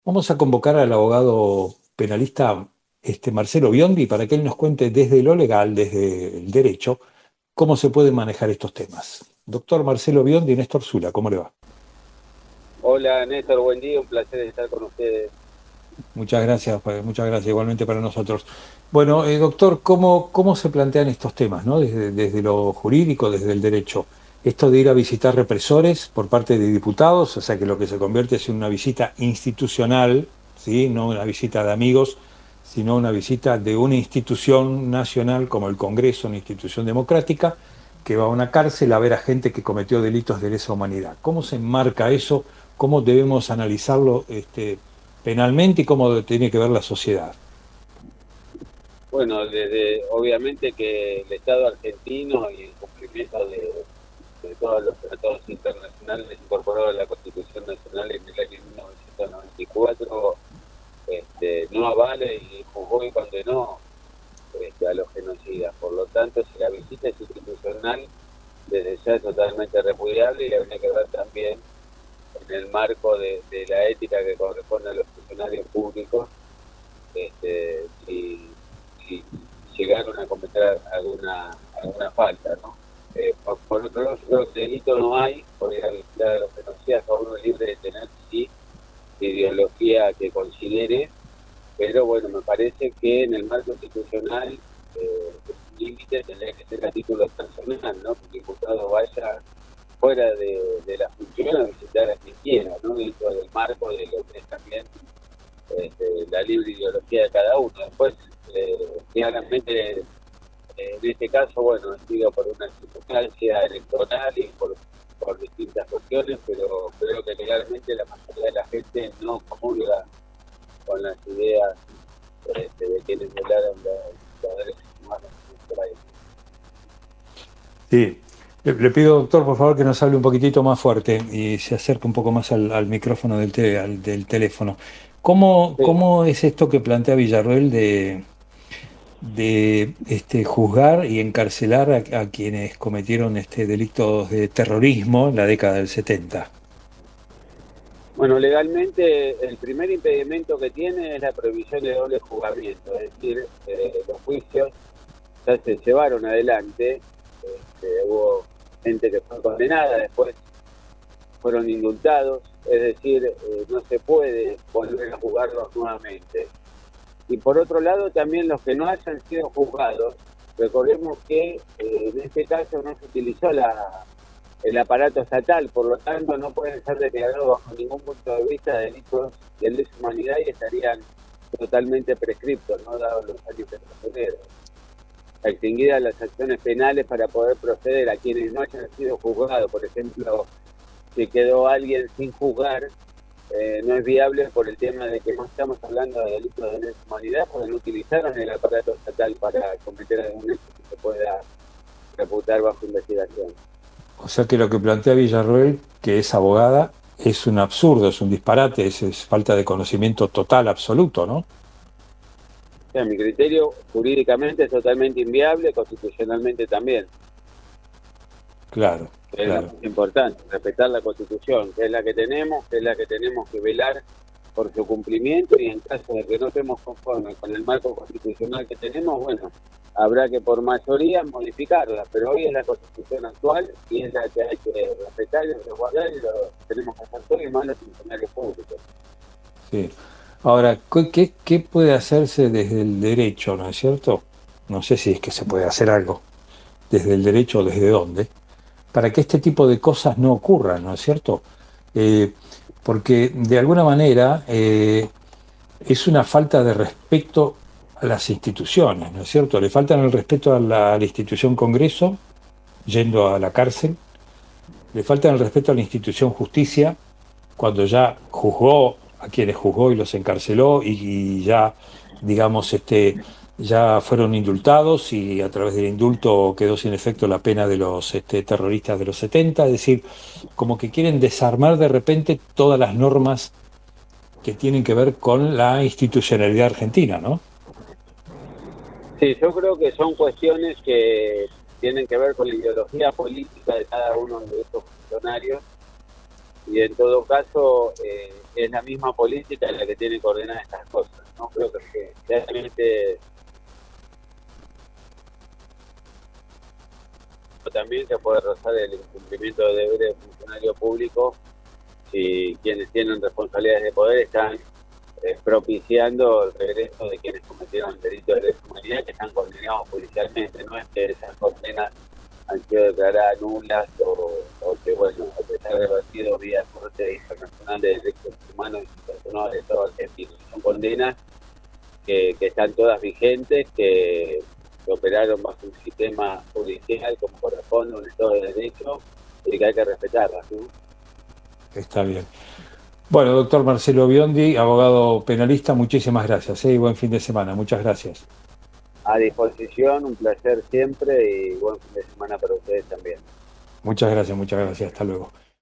Vamos a convocar al abogado penalista Marcelo Biondi para que él nos cuente desde lo legal, desde el derecho, cómo se pueden manejar estos temas. Doctor Marcelo Biondi, Néstor Zula, ¿cómo le va? Hola Néstor, buen día, un placer estar con ustedes. Muchas gracias igualmente para nosotros. Bueno, doctor, ¿cómo se plantean estos temas, ¿no? Desde lo jurídico, desde el derecho. Esto de ir a visitar represores por parte de diputados, o sea que lo que se convierte es en una visita institucional, ¿sí? No una visita de amigos, sino una visita de una institución nacional como el Congreso, una institución democrática, que va a una cárcel a ver a gente que cometió delitos de lesa humanidad. ¿Cómo se enmarca eso? ¿Cómo debemos analizarlo penalmente y cómo tiene que ver la sociedad? Bueno, desde obviamente que el Estado argentino y el cumplimiento de todos los tratados internacionales incorporados a la Constitución Nacional en el año 1994, no avala y juzgó y condenó a los genocidas. Por lo tanto, si la visita es institucional, desde ya es totalmente repudiable y habría que ver también en el marco de la ética que corresponde a los funcionarios públicos, si llegaron a cometer alguna falta, ¿no? Por otro lado, yo creo que delito no hay, por ir a visitar a los genocidas, cada uno es libre de tener sí ideología que considere, pero bueno, me parece que en el marco institucional el límite tendría que ser a título personal, ¿no? Que el diputado vaya fuera de la función a visitar a quien quiera, ¿no? Dentro del marco de lo que es también la libre ideología de cada uno. Después, claramente, en este caso, bueno, ha sido por una circunstancia electoral y por distintas cuestiones, pero creo que legalmente la mayoría de la gente no comulga con las ideas de quienes violaron los derechos humanos en nuestro país. Sí. Le pido, doctor, por favor, que nos hable un poquitito más fuerte y se acerque un poco más al micrófono del teléfono. Sí. ¿Cómo es esto que plantea Villarroel de juzgar y encarcelar a quienes cometieron delitos de terrorismo en la década del 70? Bueno, legalmente el primer impedimento que tiene es la prohibición de doble juzgamiento, es decir, los juicios ya se llevaron adelante, hubo gente que fue condenada, después fueron indultados, es decir, no se puede volver a juzgarlos nuevamente. Y por otro lado, también los que no hayan sido juzgados, recordemos que en este caso no se utilizó el aparato estatal, por lo tanto no pueden ser declarados bajo ningún punto de vista delitos de lesa humanidad y estarían totalmente prescriptos, no dados los años que procedieron. Extinguidas las acciones penales para poder proceder a quienes no hayan sido juzgados. Por ejemplo, si quedó alguien sin juzgar, no es viable por el tema de que no estamos hablando de delitos de lesa humanidad, porque no utilizaron el aparato estatal para cometer algún hecho que se pueda reputar bajo investigación. O sea que lo que plantea Villarroel, que es abogada, es un absurdo, es un disparate, es falta de conocimiento total, absoluto, ¿no? O sea, mi criterio jurídicamente es totalmente inviable, constitucionalmente también. Claro, Es lo claro. más importante, respetar la Constitución, que es la que tenemos, que velar por su cumplimiento, y en caso de que no estemos conformes con el marco constitucional que tenemos, bueno, habrá que por mayoría modificarla, pero hoy es la Constitución actual y es la que hay que respetar y resguardar, y lo tenemos que hacer todos y más los funcionarios públicos. Sí. Ahora, ¿qué puede hacerse desde el derecho, no es cierto? No sé si es que se puede hacer algo desde el derecho o desde dónde, para que este tipo de cosas no ocurran, ¿no es cierto? Eh, Porque de alguna manera es una falta de respeto a las instituciones, ¿no es cierto? Le faltan el respeto a la institución Congreso, yendo a la cárcel, le faltan el respeto a la institución Justicia, cuando ya juzgó a quienes juzgó y los encarceló y ya, digamos, ya fueron indultados y a través del indulto quedó sin efecto la pena de los terroristas de los 70, es decir, como que quieren desarmar de repente todas las normas que tienen que ver con la institucionalidad argentina, ¿no? Sí, yo creo que son cuestiones que tienen que ver con la ideología política de cada uno de estos funcionarios, y en todo caso es la misma política la que tiene que ordenar estas cosas, ¿no? Creo que realmente también se puede rozar el incumplimiento de deberes de funcionario público si quienes tienen responsabilidades de poder están propiciando el regreso de quienes cometieron delitos de lesa humanidad, que están condenados judicialmente. No es que esas condenas han sido declaradas nulas o que, bueno, a pesar de haber sido vía Corte Internacional de Derechos Humanos y Internacional del Estado argentino. Son condenas que están todas vigentes, que operaron bajo un sistema judicial como corresponde, un Estado de Derecho, y que hay que respetarlas, ¿no? Está bien. Bueno, doctor Marcelo Biondi, abogado penalista, muchísimas gracias y buen fin de semana. Muchas gracias. A disposición, un placer siempre y buen fin de semana para ustedes también. Muchas gracias, muchas gracias. Hasta luego.